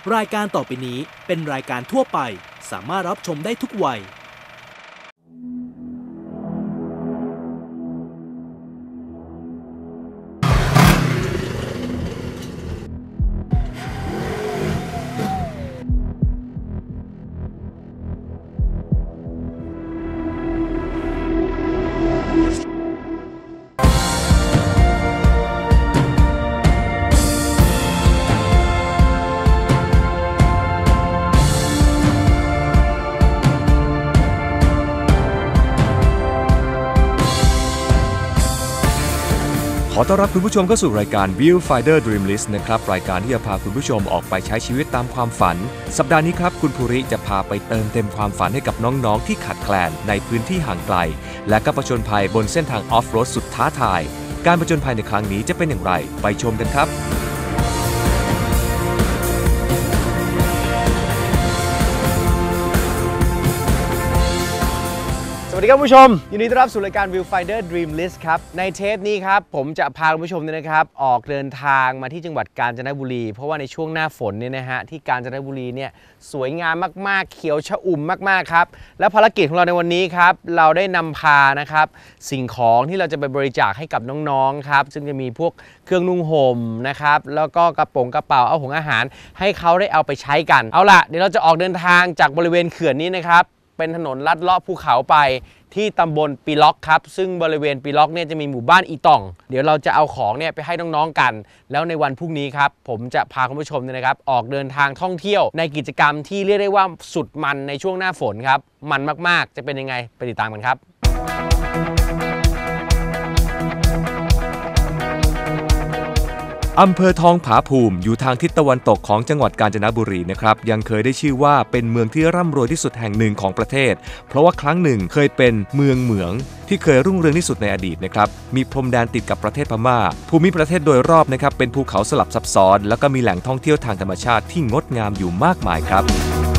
รายการต่อไปนี้เป็นรายการทั่วไปสามารถรับชมได้ทุกวัยขอต้อนรับคุณผู้ชมเข้าสู่รายการ Viewfinder Dream List นะครับรายการที่จะพาคุณผู้ชมออกไปใช้ชีวิตตามความฝันสัปดาห์นี้ครับคุณภูริจะพาไปเติมเต็มความฝันให้กับน้องๆที่ขาดแคลนในพื้นที่ห่างไกลและก็ผจญภัยบนเส้นทางออฟโรดสุดท้าทายการผจญภัยในครั้งนี้จะเป็นอย่างไรไปชมกันครับสวัสดีครับผู้ชมยินดีต้อนรับสู่รายการ Viewfinder Dream List ครับในเทปนี้ครับผมจะพาคุณผู้ชมเนี่ยนะครับออกเดินทางมาที่จังหวัดกาญจนบุรีเพราะว่าในช่วงหน้าฝนเนี่ยนะฮะที่กาญจนบุรีเนี่ยสวยงามมากๆเขียวชอุ่มมากๆครับและภารกิจของเราในวันนี้ครับเราได้นำพานะครับสิ่งของที่เราจะไปบริจาคให้กับน้องๆครับซึ่งจะมีพวกเครื่องนุ่งห่มนะครับแล้วก็กระเป๋าเอาของอาหารให้เขาได้เอาไปใช้กันเอาล่ะเดี๋ยวเราจะออกเดินทางจากบริเวณเขื่อนนี้นะครับเป็นถนนลัดเลาะภูเขาไปที่ตำบลปีล็อกครับซึ่งบริเวณปีล็อกเนี่ยจะมีหมู่บ้านอีต่องเดี๋ยวเราจะเอาของเนี่ยไปให้น้องๆกันแล้วในวันพรุ่งนี้ครับผมจะพาคุณผู้ชมเนี่ยนะครับออกเดินทางท่องเที่ยวในกิจกรรมที่เรียกได้ว่าสุดมันในช่วงหน้าฝนครับมันมากๆจะเป็นยังไงไปติดตามกันครับอำเภอทองผาภูมิอยู่ทางทิศตะวันตกของจังหวัดกาญจนบุรีนะครับยังเคยได้ชื่อว่าเป็นเมืองที่ร่ำรวยที่สุดแห่งหนึ่งของประเทศเพราะว่าครั้งหนึ่งเคยเป็นเมืองที่เคยรุ่งเรืองที่สุดในอดีตนะครับมีพรมแดนติดกับประเทศพม่าภูมิประเทศโดยรอบนะครับเป็นภูเขาสลับซับซ้อนแล้วก็มีแหล่งท่องเที่ยวทางธรรมชาติที่งดงามอยู่มากมายครับ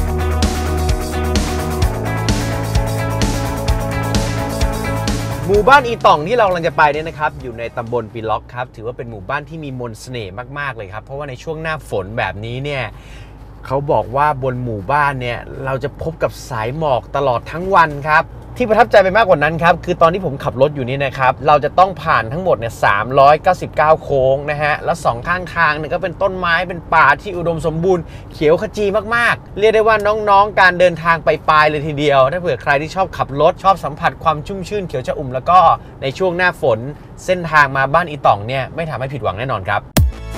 หมู่บ้านอีต่องที่เรากำลังจะไปเนี่ยนะครับอยู่ในตำบลปีล็อกครับถือว่าเป็นหมู่บ้านที่มีมนต์เสน่ห์มากๆเลยครับเพราะว่าในช่วงหน้าฝนแบบนี้เนี่ยเขาบอกว่าบนหมู่บ้านเนี่ยเราจะพบกับสายหมอกตลอดทั้งวันครับที่ประทับใจไปมากกว่านั้นครับคือตอนที่ผมขับรถอยู่นี่นะครับเราจะต้องผ่านทั้งหมดเนี่ย399โค้งนะฮะแล้ว2ข้างทางเนี่ยก็เป็นต้นไม้เป็นป่าที่อุดมสมบูรณ์เขียวขจีมากๆเรียกได้ว่าน้องๆการเดินทางไปปลายเลยทีเดียวถ้าเผื่อใครที่ชอบขับรถชอบสัมผัสความชุ่มชื่นเขียวชอุ่มแล้วก็ในช่วงหน้าฝนเส้นทางมาบ้านอีต่องเนี่ยไม่ทำให้ผิดหวังแน่นอนครับ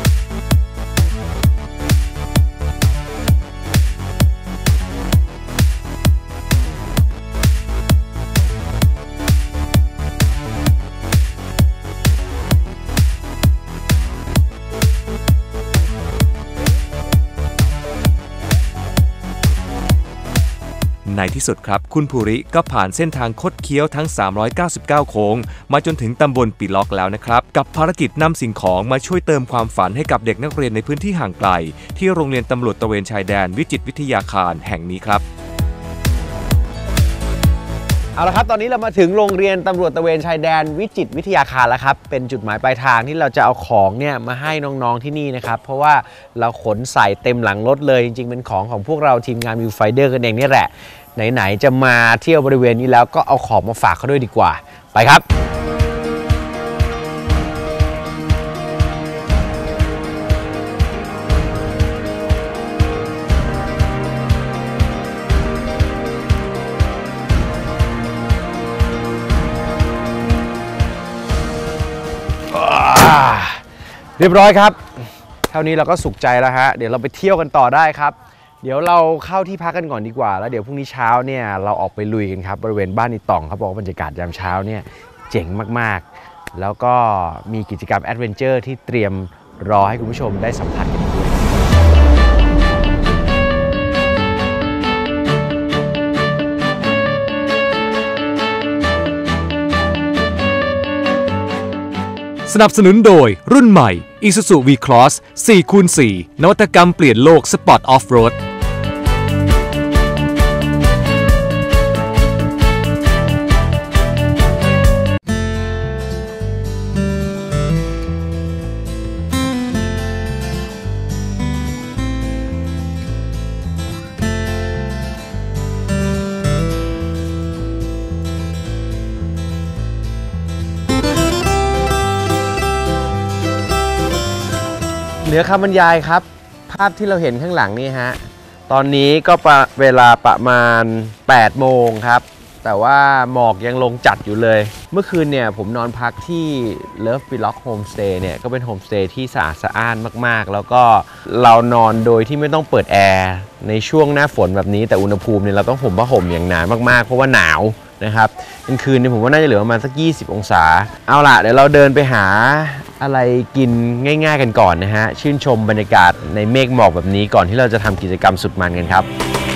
ในที่สุดครับคุณภูริก็ผ่านเส้นทางคดเคี้ยวทั้ง399โค้งมาจนถึงตำบลปีล็อกแล้วนะครับกับภารกิจนำสิ่งของมาช่วยเติมความฝันให้กับเด็กนักเรียนในพื้นที่ห่างไกลที่โรงเรียนตำรวจตระเวนชายแดนวิจิตรวิทยาคารแห่งนี้ครับเอาละครับตอนนี้เรามาถึงโรงเรียนตำรวจตระเวนชายแดนวิจิตรวิทยาคารแล้วครับเป็นจุดหมายปลายทางที่เราจะเอาของเนี่ยมาให้น้องๆที่นี่นะครับเพราะว่าเราขนใส่เต็มหลังรถเลยจริงๆเป็นของพวกเราทีมงาน Viewfinder กันเองนี่แหละไหนๆจะมาเที่ยวบริเวณนี้แล้วก็เอาของมาฝากเขาด้วยดีกว่าไปครับเรียบร้อยครับเท่านี้เราก็สุขใจแล้วฮะเดี๋ยวเราไปเที่ยวกันต่อได้ครับเดี๋ยวเราเข้าที่พักกันก่อนดีกว่าแล้วเดี๋ยวพรุ่งนี้เช้าเนี่ยเราออกไปลุยกันครับบริเวณบ้านอีต่องเขาบอกว่าบรรยากาศยามเช้าเนี่ยเจ๋งมากๆแล้วก็มีกิจกรรมแอดเวนเจอร์ที่เตรียมรอให้คุณผู้ชมได้สัมผัสกันด้วยสนับสนุนโดยรุ่นใหม่ Isuzu V-Cross 4x4 นวัตกรรมเปลี่ยนโลกสปอร์ตออฟโรดเหนือคำบรรยายครับภาพที่เราเห็นข้างหลังนี่ฮะตอนนี้ก็เวลาประมาณ8 โมงครับแต่ว่าหมอกยังลงจัดอยู่เลยเมื่อคืนเนี่ยผมนอนพักที่ Love Vlog Homestay เนี่ยก็เป็นโฮมสเตย์ที่สะอาดสะอ้านมากๆแล้วก็เรานอนโดยที่ไม่ต้องเปิดแอร์ในช่วงหน้าฝนแบบนี้แต่อุณหภูมิเนี่ยเราต้องห่มผ้าห่มอย่างหนามากๆเพราะว่าหนาวนะครับกลางคืนเนี่ยผมว่าน่าจะเหลือประมาณสัก20 องศาเอาล่ะเดี๋ยวเราเดินไปหาอะไรกินง่ายๆกันก่อนนะฮะชื่นชมบรรยากาศในเมฆหมอกแบบนี้ก่อนที่เราจะทำกิจกรรมสุดมันกันครับ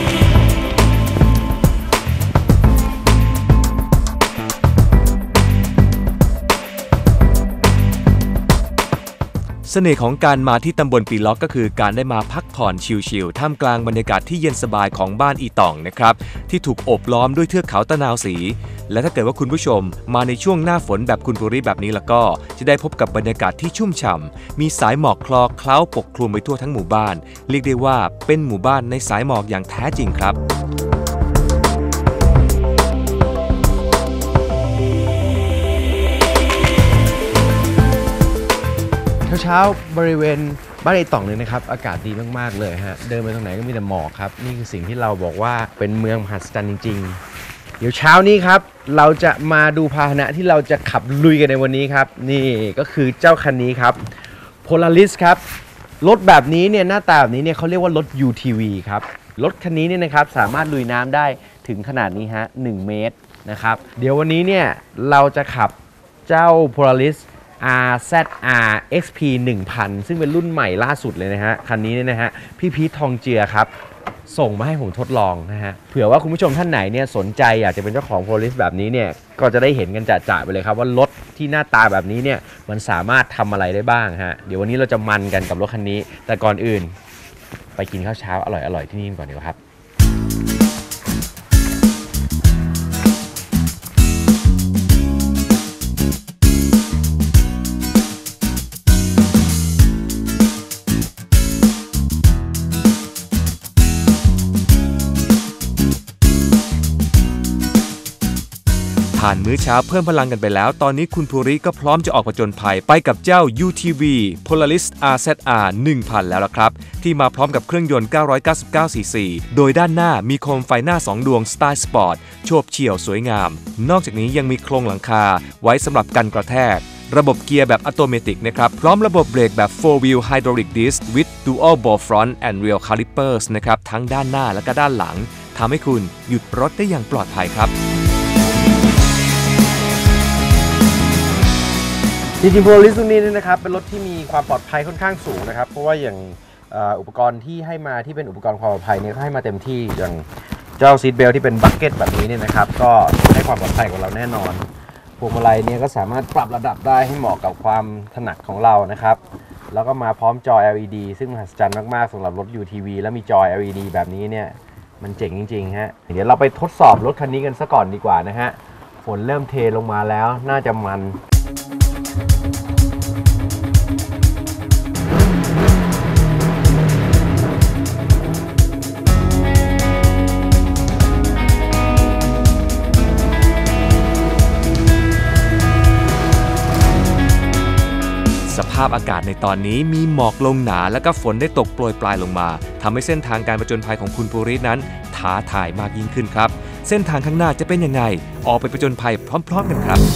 เสน่ห์ของการมาที่ตำบลปีล็อกก็คือการได้มาพักผ่อนชิลๆท่ามกลางบรรยากาศที่เย็นสบายของบ้านอีต่องนะครับที่ถูกโอบล้อมด้วยเทือกเขาตะนาวศรีและถ้าเกิดว่าคุณผู้ชมมาในช่วงหน้าฝนแบบคุณภูริแบบนี้แล้วก็จะได้พบกับบรรยากาศที่ชุ่มฉ่ำมีสายหมอกคลอเคล้าปกคลุมไปทั่วทั้งหมู่บ้านเรียกได้ว่าเป็นหมู่บ้านในสายหมอกอย่างแท้จริงครับเช้าบริเวณบ้านไอต่องเนี่ยนะครับอากาศดีมากๆเลยฮะเดินไปตรงไหนก็มีแต่หมอกครับนี่คือสิ่งที่เราบอกว่าเป็นเมืองมหัศจรรย์จริงๆเดี๋ยวเช้านี้ครับเราจะมาดูพาหนะที่เราจะขับลุยกันในวันนี้ครับนี่ก็คือเจ้าคันนี้ครับ Polaris ครับรถแบบนี้เนี่ยหน้าตาแบบนี้เนี่ยเขาเรียกว่ารถ UTV ครับรถคันนี้เนี่ยนะครับสามารถลุยน้ำได้ถึงขนาดนี้ฮะ1 เมตรนะครับเดี๋ยววันนี้เนี่ยเราจะขับเจ้า Polaris RZR XP 1000 ซึ่งเป็นรุ่นใหม่ล่าสุดเลยนะฮะคันนี้เนี่ยนะฮะพี่พีททองเจือครับส่งมาให้ผมทดลองนะฮะเผื่อว่าคุณผู้ชมท่านไหนเนี่ยสนใจอยากจะเป็นเจ้าของ Polaris แบบนี้เนี่ยก็จะได้เห็นกันจ่าๆไปเลยครับว่ารถที่หน้าตาแบบนี้เนี่ยมันสามารถทำอะไรได้บ้างฮะเดี๋ยววันนี้เราจะมันกันกับรถคันนี้แต่ก่อนอื่นไปกินข้าวเช้าอร่อยๆที่นี่ก่อนดีกว่าครับทานมื้อเช้าเพิ่มพลังกันไปแล้วตอนนี้คุณภูริก็พร้อมจะออกผจญภัยไปกับเจ้า UTV Polaris RZR 1000 แล้วล่ะครับที่มาพร้อมกับเครื่องยนต์999 cc โดยด้านหน้ามีโคมไฟหน้า2 ดวงสไตล์สปอร์ตโฉบเฉี่ยวสวยงามนอกจากนี้ยังมีโครงหลังคาไว้สำหรับกันกระแทกระบบเกียร์แบบอัตโนมัตินะครับพร้อมระบบเบรกแบบ 4-wheel hydraulic disc with dual ball front and rear calipers นะครับทั้งด้านหน้าและก็ด้านหลังทำให้คุณหยุดรถได้อย่างปลอดภัยครับจริงๆ Polaris รุ่นนี้นะครับเป็นรถที่มีความปลอดภัยค่อนข้างสูงนะครับเพราะว่าอย่างอุปกรณ์ที่ให้มาที่เป็นอุปกรณ์ความปลอดภัยเนี่ยก็ให้มาเต็มที่อย่างเจ้าซีทเบลที่เป็นบัคเก็ตแบบนี้เนี่ยนะครับก็ให้ความปลอดภัยกับเราแน่นอนพวงมาลัยเนี่ยก็สามารถปรับระดับได้ให้เหมาะกับความถนัดของเรานะครับแล้วก็มาพร้อมจอ LED ซึ่งมหัศจรรย์มากๆสำหรับรถ UTV แล้วมีจอ LED แบบนี้เนี่ยมันเจ๋งจริงๆฮะเดี๋ยวเราไปทดสอบรถคันนี้กันซะก่อนดีกว่านะฮะฝนเริ่มเทลงมาแล้วน่าจะมันสภาพอากาศในตอนนี้มีหมอกลงหนาและก็ฝนได้ตกโปรยปลายลงมาทำให้เส้นทางการผจญภัยของคุณภูรินั้นท้าทายมากยิ่งขึ้นครับเส้นทางข้างหน้าจะเป็นยังไงออกไปผจญภัยพร้อมๆกันครับ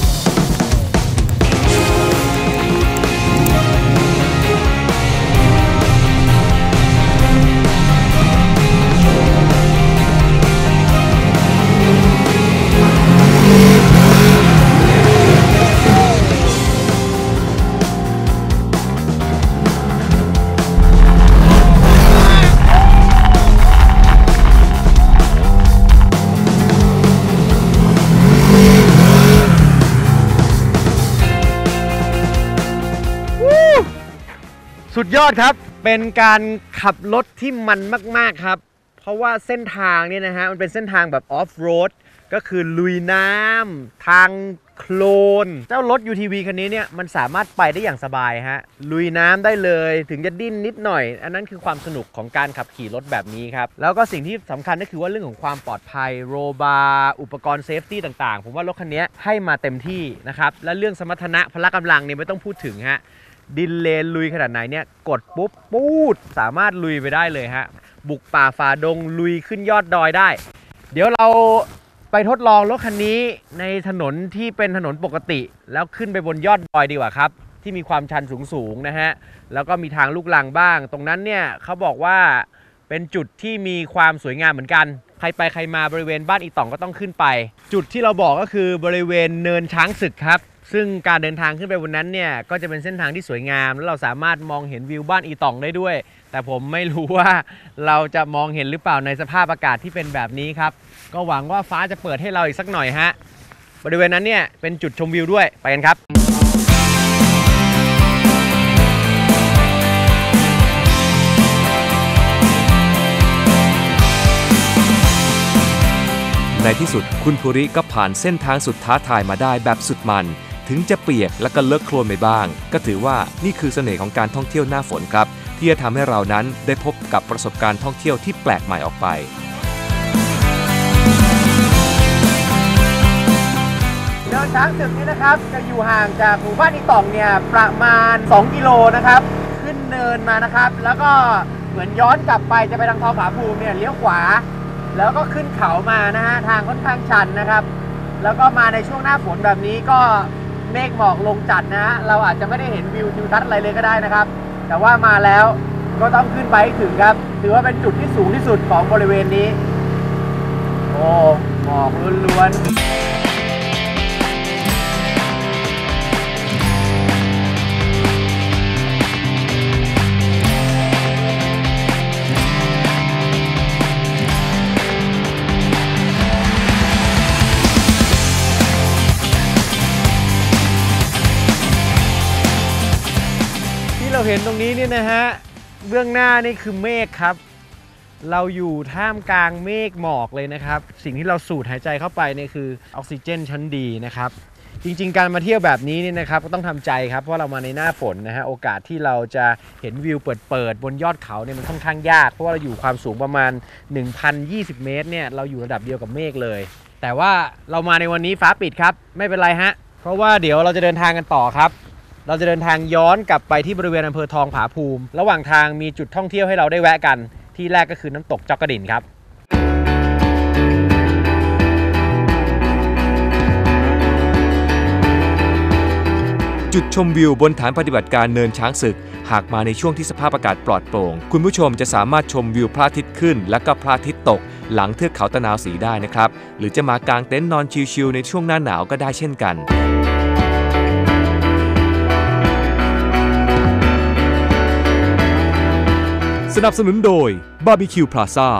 สุดยอดครับเป็นการขับรถที่มันมากๆครับเพราะว่าเส้นทางเนี่ยนะฮะมันเป็นเส้นทางแบบออฟโรดก็คือลุยน้ำทางโคลนเจ้ารถ UTV คันนี้เนี่ยมันสามารถไปได้อย่างสบายฮะลุยน้ำได้เลยถึงจะดิ้นนิดหน่อยอันนั้นคือความสนุกของการขับขี่รถแบบนี้ครับแล้วก็สิ่งที่สำคัญก็คือว่าเรื่องของความปลอดภัยโรบาร์อุปกรณ์เซฟตี้ต่างๆผมว่ารถคันนี้ให้มาเต็มที่นะครับและเรื่องสมรรถนะพละกำลังเนี่ยไม่ต้องพูดถึงฮะดินเลนลุยขนาดไหนเนี่ยกดปุ๊บปูดสามารถลุยไปได้เลยฮะบุกป่าฝ่าดงลุยขึ้นยอดดอยได้ เดี๋ยวเราไปทดลองรถคันนี้ในถนนที่เป็นถนนปกติแล้วขึ้นไปบนยอดดอยดีกว่าครับที่มีความชันสูงนะฮะแล้วก็มีทางลูกรังบ้างตรงนั้นเนี่ยเขาบอกว่าเป็นจุดที่มีความสวยงามเหมือนกันใครไปใครมาบริเวณบ้านอีต่องก็ต้องขึ้นไปจุดที่เราบอกก็คือบริเวณเนินช้างศึกครับซึ่งการเดินทางขึ้นไปบนนั้นเนี่ยก็จะเป็นเส้นทางที่สวยงามแล้วเราสามารถมองเห็นวิวบ้านอีต่องได้ด้วยแต่ผมไม่รู้ว่าเราจะมองเห็นหรือเปล่าในสภาพอากาศที่เป็นแบบนี้ครับก็หวังว่าฟ้าจะเปิดให้เราอีกสักหน่อยฮะบริเวณนั้นเนี่ยเป็นจุดชมวิวด้วยไปกันครับในที่สุดคุณภูริก็ผ่านเส้นทางสุดท้าทายมาได้แบบสุดมันถึงจะเปียกและก็เลอะโคลนไปบ้างก็ถือว่านี่คือเสน่ห์ของการท่องเที่ยวหน้าฝนครับที่จะทำให้เรานั้นได้พบกับประสบการณ์ท่องเที่ยวที่แปลกใหม่ออกไปเนินช้างศึกนี้นะครับจะอยู่ห่างจากหมู่บ้านอีต่องเนี่ยประมาณ2กิโลนะครับขึ้นเนินมานะครับแล้วก็เหมือนย้อนกลับไปจะไปทางทองผาภูมิเนี่ยเลี้ยวขวาแล้วก็ขึ้นเขามานะฮะทางค่อนข้างชันนะครับแล้วก็มาในช่วงหน้าฝนแบบนี้ก็เมฆหมอกลงจัดนะฮะเราอาจจะไม่ได้เห็นวิวทิวทัศน์อะไรเลยก็ได้นะครับแต่ว่ามาแล้วก็ต้องขึ้นไปให้ถึงครับถือว่าเป็นจุดที่สูงที่สุดของบริเวณนี้โอ้หมอกล้วนๆเราเห็นตรงนี้เนี่ยนะฮะเบื้องหน้านี่คือเมฆครับเราอยู่ท่ามกลางเมฆหมอกเลยนะครับสิ่งที่เราสูดหายใจเข้าไปเนี่ยคือออกซิเจนชั้นดีนะครับจริงๆการมาเที่ยวแบบนี้นี่นะครับก็ต้องทำใจครับเพราะเรามาในหน้าฝนนะฮะโอกาสที่เราจะเห็นวิวเปิดบนยอดเขาเนี่ยมันค่อนข้างยากเพราะว่าเราอยู่ความสูงประมาณ 1,020 เมตรเนี่ยเราอยู่ระดับเดียวกับเมฆเลยแต่ว่าเรามาในวันนี้ฟ้าปิดครับไม่เป็นไรฮะเพราะว่าเดี๋ยวเราจะเดินทางกันต่อครับเราจะเดินทางย้อนกลับไปที่บริเวณอำเภอทองผาภูมิระหว่างทางมีจุดท่องเที่ยวให้เราได้แวะกันที่แรกก็คือน้ำตกจอกกระดิ่นครับจุดชมวิวบนฐานปฏิบัติการเนินช้างศึกหากมาในช่วงที่สภาพอากาศปลอดโปร่งคุณผู้ชมจะสามารถชมวิวพระอาทิตย์ขึ้นและก็พระอาทิตย์ตกหลังเทือกเขาตะนาวศรีได้นะครับหรือจะมากางเต็นท์นอนชิลๆในช่วงหน้าหนาวก็ได้เช่นกันสนับสนุนโดย BBQ Plaza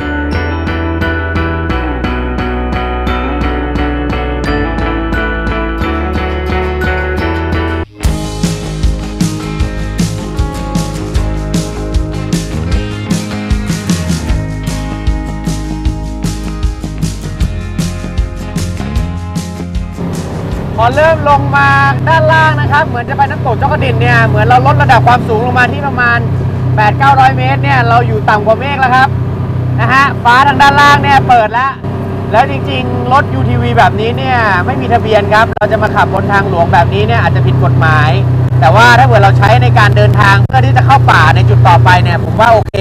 พอเริ่มลงมาด้านล่างนะครับเหมือนจะไปน้ำตกจอกกระดิ่นเนี่ยเหมือนเราลดระดับความสูงลงมาที่ประมาณ 800-900 เมตรเนี่ยเราอยู่ต่ำกว่าเมฆแล้วครับนะฮะฟ้าทางด้านล่างเนี่ยเปิดแล้วจริงๆรถ UTV แบบนี้เนี่ยไม่มีทะเบียนครับเราจะมาขับบนทางหลวงแบบนี้เนี่ยอาจจะผิดกฎหมายแต่ว่าถ้าเกิดเราใช้ในการเดินทางเพื่อที่จะเข้าป่าในจุดต่อไปเนี่ยผมว่าโอเค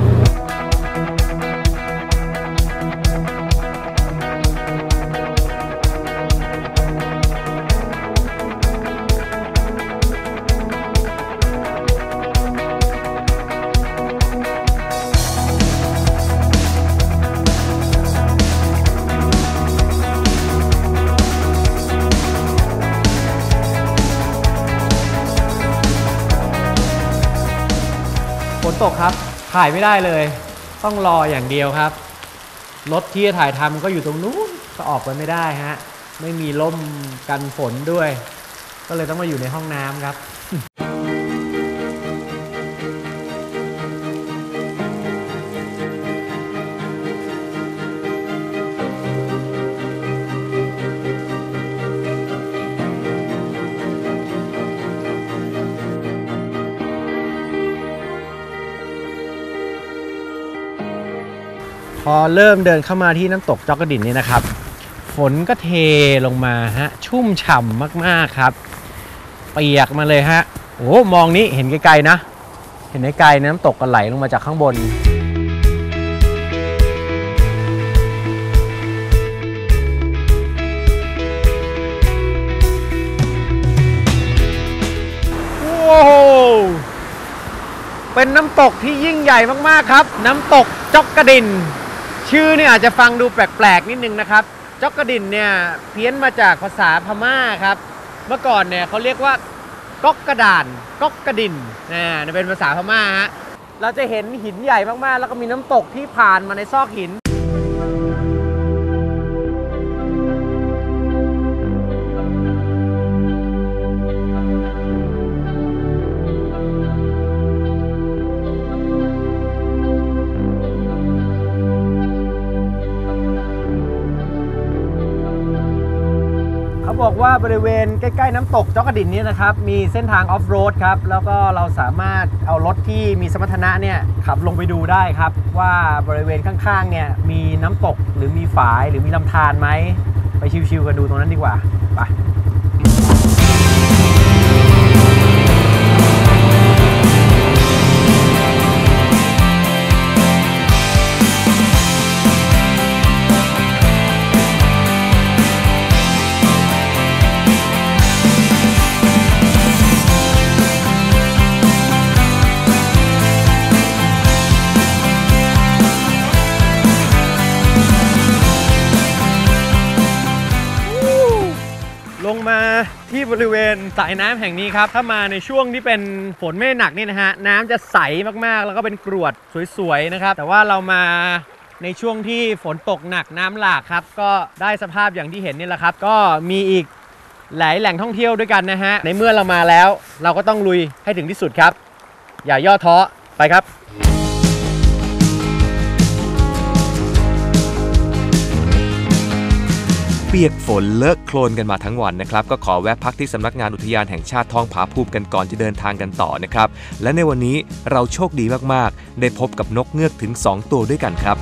ฝนตกครับถ่ายไม่ได้เลยต้องรออย่างเดียวครับรถที่จะถ่ายทำก็อยู่ตรงนู้นก็ออกไปไม่ได้ฮะไม่มีร่มกันฝนด้วยก็เลยต้องมาอยู่ในห้องน้ำครับ พอเริ่มเดินเข้ามาที่น้ำตกจอกกระดิ่นนี่นะครับฝนก็เทลงมาฮะชุ่มฉ่ำมากๆครับเปียกมาเลยฮะโอ้มองนี้เห็นไกลๆนะเห็นไกลๆน้ำตกกันไหลลงมาจากข้างบนว้าวเป็นน้ำตกที่ยิ่งใหญ่มากๆครับน้ำตกจอกกระดินชื่อเนี่ยอาจจะฟังดูแปลกๆนิดนึงนะครับจอกกระดินเนี่ยเพี้ยนมาจากภาษาพม่าครับเมื่อก่อนเนี่ยเขาเรียกว่าก๊อกกระดานก๊อกกระดินเป็นภาษาพม่าฮะเราจะเห็นหินใหญ่มากๆแล้วก็มีน้ำตกที่ผ่านมาในซอกหินบอกว่าบริเวณใกล้ๆน้ำตกจอกกระดินนี้นะครับมีเส้นทางออฟโรดครับแล้วก็เราสามารถเอารถที่มีสมรรถนะเนี่ยขับลงไปดูได้ครับว่าบริเวณข้างๆเนี่ยมีน้ำตกหรือมีฝายหรือมีลำธารไหมไปชิวๆกันดูตรงนั้นดีกว่าไปลงมาที่บริเวณสายน้ำแห่งนี้ครับถ้ามาในช่วงที่เป็นฝนไม่หนักนี่นะฮะน้ำจะใสมากๆแล้วก็เป็นกรวดสวยๆนะครับแต่ว่าเรามาในช่วงที่ฝนตกหนักน้ำหลากครับก็ได้สภาพอย่างที่เห็นนี่แหละครับก็มีอีกหลายแหล่งท่องเที่ยวด้วยกันนะฮะในเมื่อเรามาแล้วเราก็ต้องลุยให้ถึงที่สุดครับอย่าย่อท้อไปครับเปียกฝนเลอะโคลนกันมาทั้งวันนะครับก็ขอแวะพักที่สำนักงานอุทยานแห่งชาติทองผาภูมิกันก่อนจะเดินทางกันต่อนะครับและในวันนี้เราโชคดีมากๆได้พบกับนกเงือกถึง2ตัวด้วยกันครับ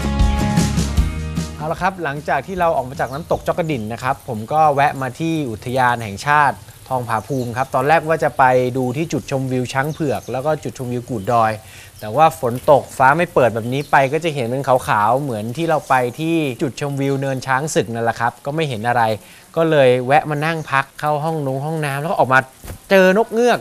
เอาละครับหลังจากที่เราออกมาจากน้ำตกจอกกระดินนะครับผมก็แวะมาที่อุทยานแห่งชาติทองผาภูมิครับตอนแรกว่าจะไปดูที่จุดชมวิวช้างเผือกแล้วก็จุดชมวิวกู่ดอยแต่ว่าฝนตกฟ้าไม่เปิดแบบนี้ไปก็จะเห็นเป็นขาวๆเหมือนที่เราไปที่จุดชมวิวเนินช้างศึกนั่นแหละครับก็ไม่เห็นอะไรก็เลยแวะมานั่งพักเข้าห้องน้ำแล้วก็ออกมาเจอนกเงือก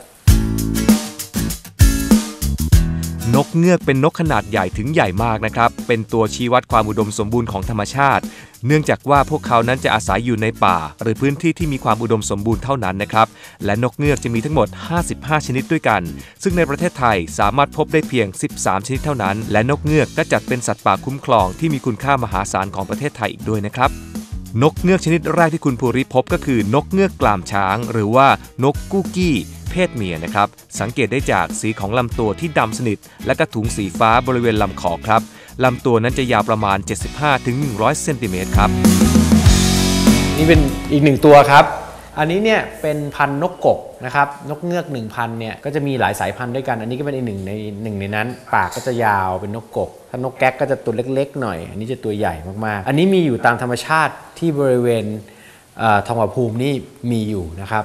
นกเงือกเป็นนกขนาดใหญ่ถึงใหญ่มากนะครับเป็นตัวชี้วัดความอุดมสมบูรณ์ของธรรมชาติเนื่องจากว่าพวกเขานั้นจะอาศัยอยู่ในป่าหรือพื้นที่ที่มีความอุดมสมบูรณ์เท่านั้นนะครับและนกเงือกจะมีทั้งหมด55ชนิดด้วยกันซึ่งในประเทศไทยสามารถพบได้เพียง13ชนิดเท่านั้นและนกเงือกก็จัดเป็นสัตว์ป่าคุ้มครองที่มีคุณค่ามหาศาลของประเทศไทยอีกด้วยนะครับนกเงือกชนิดแรกที่คุณภูริพบก็คือนกเงือกกลามช้างหรือว่านกกู้กี้เพศเมียนะครับสังเกตได้จากสีของลำตัวที่ดำสนิทและกระถุงสีฟ้าบริเวณลำคอครับลำตัวนั้นจะยาวประมาณ 75-100 เซนติเมตรครับนี่เป็นอีก1ตัวครับอันนี้เนี่ยเป็นพันธุ์นกกกนะครับนกเงือก1,000เนี่ยก็จะมีหลายสายพันธุ์ด้วยกันอันนี้ก็เป็นอีกหนึ่งในนั้นปากก็จะยาวเป็นนกกกถ้านกแก๊กก็จะตัวเล็กๆหน่อยอันนี้จะตัวใหญ่มากๆอันนี้มีอยู่ตามธรรมชาติที่บริเวณทองผาภูมินี่มีอยู่นะครับ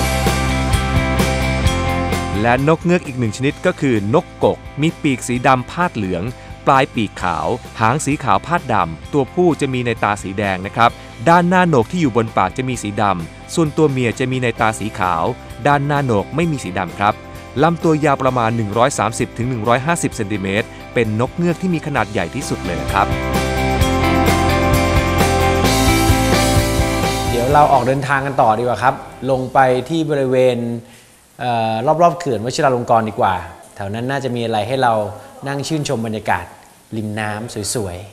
และนกเงือกอีกหนึ่งชนิดก็คือนกกกมีปีกสีดำพาดเหลืองปลายปีกขาวหางสีขาวพาดดำตัวผู้จะมีในตาสีแดงนะครับด้านหน้าโหนกที่อยู่บนปากจะมีสีดำส่วนตัวเมียจะมีในตาสีขาวด้านหน้าโหนกไม่มีสีดำครับลำตัวยาวประมาณ 130-150 เซนติเมตรเป็นนกเงือกที่มีขนาดใหญ่ที่สุดเลยนะครับเดี๋ยวเราออกเดินทางกันต่อดีกว่าครับลงไปที่บริเวณรอบๆเขื่อนวชิราลงกรณ์ดีกว่าแถวนั้นน่าจะมีอะไรให้เรานั่งชื่นชมบรรยากาศริมน้ำสวย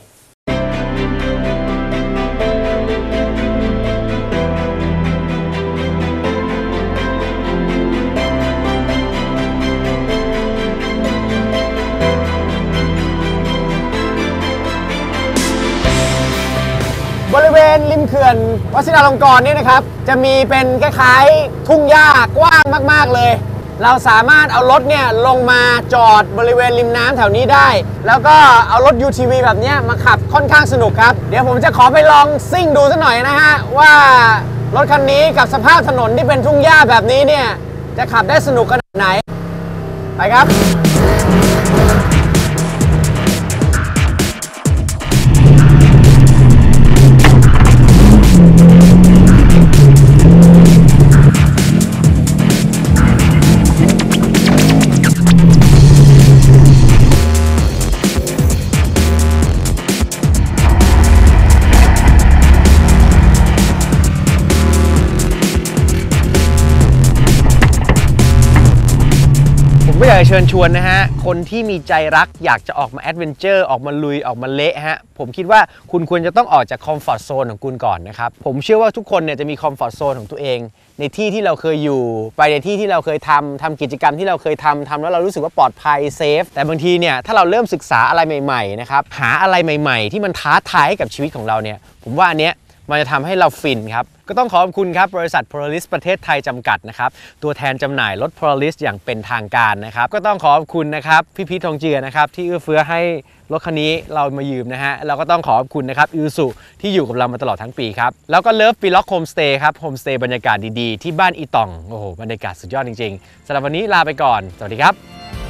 บริเวณริมเขื่อนวชิราลงกรณ์นี่นะครับจะมีเป็นคล้ายๆทุ่งหญ้ากว้างมากๆเลยเราสามารถเอารถเนี่ยลงมาจอดบริเวณริมน้ำแถวนี้ได้แล้วก็เอารถ UTV แบบนี้มาขับค่อนข้างสนุกครับเดี๋ยวผมจะขอไปลองซิ่งดูสักหน่อยนะฮะว่ารถคันนี้กับสภาพถนนที่เป็นทุ่งหญ้าแบบนี้เนี่ยจะขับได้สนุกกันไหน ไปครับ ผมก็อยากจะเชิญชวนนะฮะคนที่มีใจรักอยากจะออกมาแอดเวนเจอร์ออกมาลุยออกมาเละฮะผมคิดว่าคุณควรจะต้องออกจากคอมฟอร์ทโซนของคุณก่อนนะครับผมเชื่อว่าทุกคนเนี่ยจะมีคอมฟอร์ทโซนของตัวเองในที่ที่เราเคยอยู่ไปในที่ที่เราเคยทำกิจกรรมที่เราเคยทำแล้วเรารู้สึกว่าปลอดภัยเซฟแต่บางทีเนี่ยถ้าเราเริ่มศึกษาอะไรใหม่ๆนะครับหาอะไรใหม่ๆที่มันท้าทายให้กับชีวิตของเราเนี่ยผมว่าอันเนี้ยมันจะทำให้เราฟินครับก็ต้องขอบคุณครับบริษัท Polaris ประเทศไทยจำกัดนะครับตัวแทนจำหน่ายรถ Polaris อย่างเป็นทางการนะครับก็ต้องขอบคุณนะครับพี่พีททองเจือนะครับที่เอื้อเฟื้อให้รถคันนี้เรามายืมนะฮะเราก็ต้องขอบคุณนะครับอิซูที่อยู่กับเรามาตลอดทั้งปีครับแล้วก็เลิฟปีล็อกโฮมสเตย์ครับโฮมสเตย์บรรยากาศดีๆที่บ้านอีตองโอ้โหบรรยากาศสุดยอดจริงๆสำหรับวันนี้ลาไปก่อนสวัสดีครับ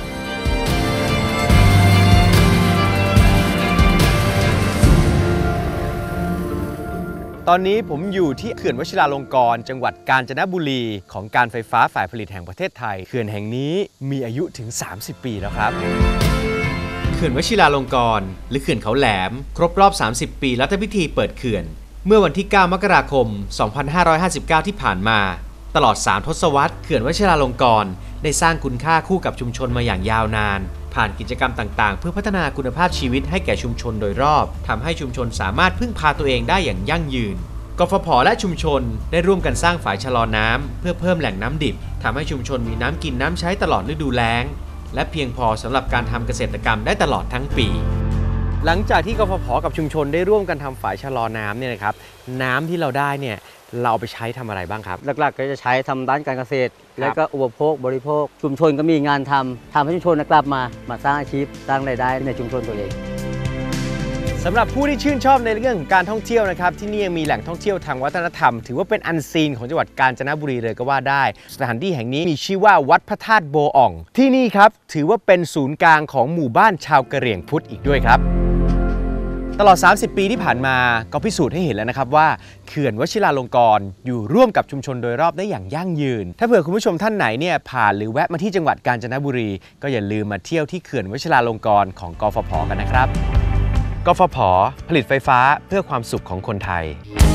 ตอนนี้ผมอยู่ที่เขื่อนวชิราลงกรณ์จังหวัดกาญจนบุรีของการไฟฟ้าฝ่ายผลิตแห่งประเทศไทยเขื่อนแห่งนี้มีอายุถึง30 ปีแล้วครับเขื่อนวชิราลงกรณ์หรือเขื่อนเขาแหลมครบรอบ30 ปีรัฐพิธีเปิดเขื่อนเมื่อวันที่9มกราคม2559ที่ผ่านมาตลอด3ทศวรรษเขื่อนวชิราลงกรณ์ได้สร้างคุณค่าคู่กับชุมชนมาอย่างยาวนานผ่านกิจกรรมต่างๆเพื่อพัฒนาคุณภาพชีวิตให้แก่ชุมชนโดยรอบทำให้ชุมชนสามารถพึ่งพาตัวเองได้อย่างยั่งยืนกฟผ.และชุมชนได้ร่วมกันสร้างฝายชะลอน้ำเพื่อเพิ่มแหล่งน้ำดิบทำให้ชุมชนมีน้ำกินน้ำใช้ตลอดฤดูแล้งและเพียงพอสำหรับการทำเกษตรกรรมได้ตลอดทั้งปีหลังจากที่กฟผ.กับชุมชนได้ร่วมกันทำฝายชะลอน้ำเนี่ยนะครับน้ำที่เราได้เนี่ยเราเอาไปใช้ทำอะไรบ้างครับหลักๆก็จะใช้ทำด้านการเกษตรแล้วก็อุปโภคบริโภคชุมชนก็มีงานทำให้ชุมชนกลับมาสร้างอาชีพสร้างรายได้ในชุมชนตัวเองสำหรับผู้ที่ชื่นชอบในเรื่องของการท่องเที่ยวนะครับที่นี่ยังมีแหล่งท่องเที่ยวทางวัฒนธรรมถือว่าเป็นอันซีนของจังหวัดกาญจนบุรีเลยก็ว่าได้สถานที่แห่งนี้มีชื่อว่าวัดพระธาตุโบอ่องที่นี่ครับถือว่าเป็นศูนย์กลางของหมู่บ้านชาวกะเหรี่ยงพุทธอีกด้วยครับตลอด30 ปีที่ผ่านมาก็พิสูจน์ให้เห็นแล้วนะครับว่าเขื่อนวชิราลงกรณ์อยู่ร่วมกับชุมชนโดยรอบได้อย่างยั่งยืนถ้าเผื่อคุณผู้ชมท่านไหนเนี่ยผ่านหรือแวะมาที่จังหวัดกาญจนบุรีก็อย่าลืมมาเที่ยวที่เขื่อนวชิราลงกรณ์ของกฟผ.กันนะครับกฟผ.ผลิตไฟฟ้าเพื่อความสุขของคนไทย